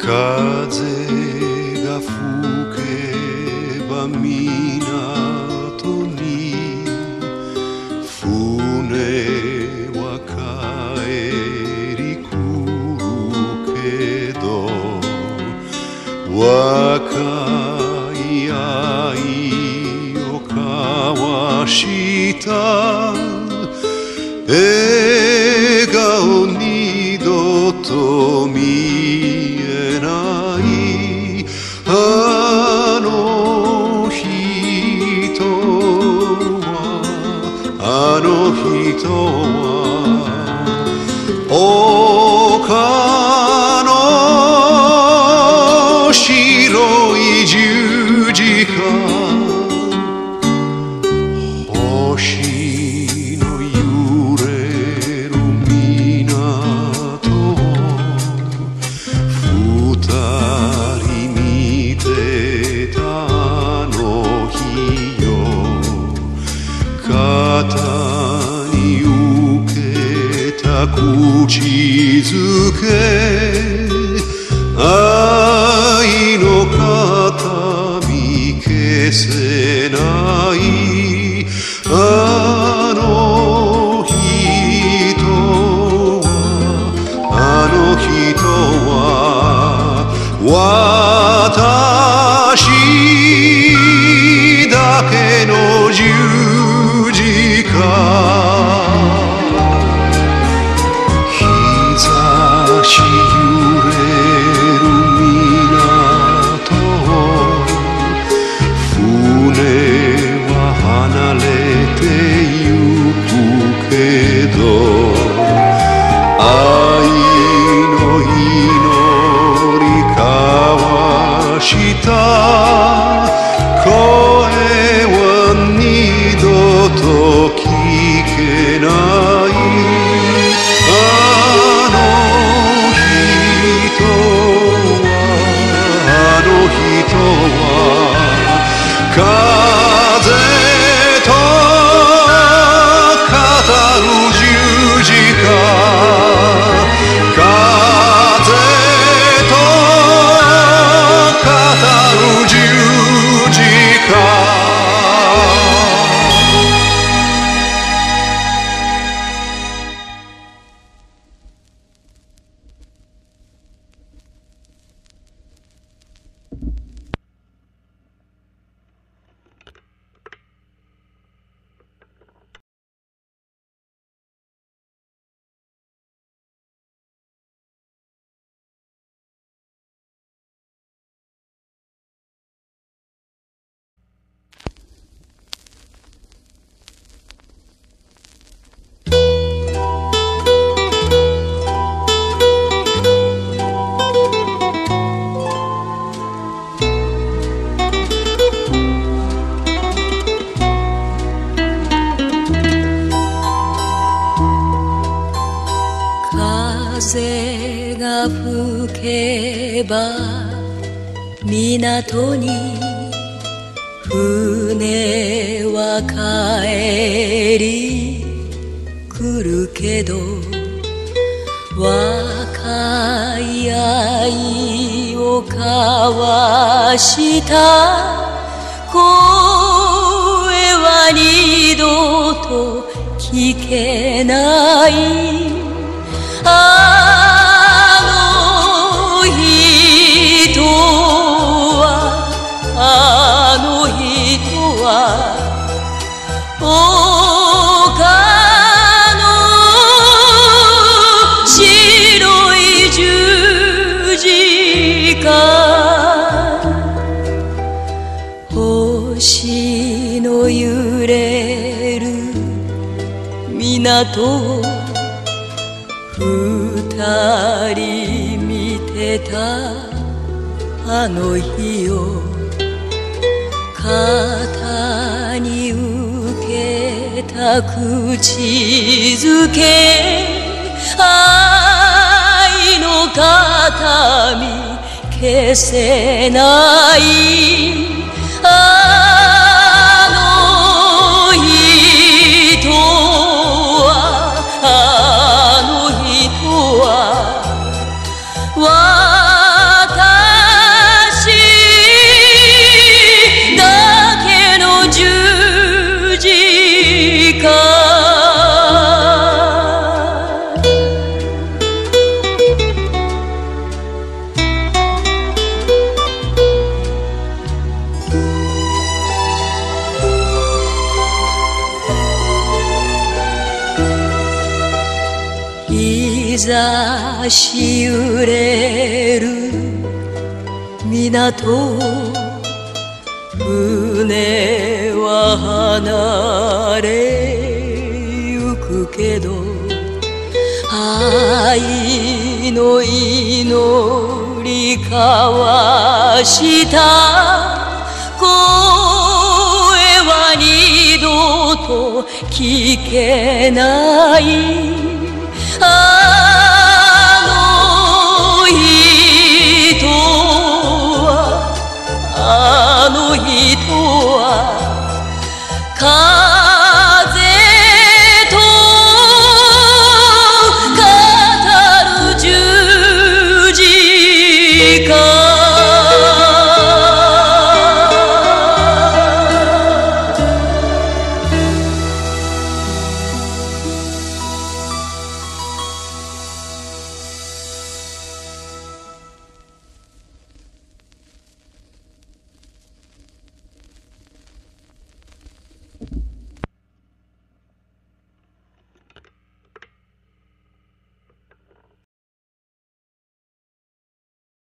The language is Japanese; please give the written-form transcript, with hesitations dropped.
風が吹けば港に船は帰り来るけど若い愛を交わした笑顔二度と見えないあの人は丘の白い十字架星の揺れる港二人見てたあの日よ肩に受けた口づけ愛の形見消せないあの人は私だけの十字架日差し揺れる港船は離れてゆくけど愛の祈り交わした声は二度と聞けないあの人は風と語る十字架風と語る十字架風が吹けば港に船は帰り来るけど若い愛を交わした声は二度と聞けないあの人は丘の白い十字架星の揺れる港を二人見てたあの日を肩に受けた口づけ愛の形見消せないあの人は私ざし揺れる港船は離れゆくけど愛の祈り交わした声は二度と聞けない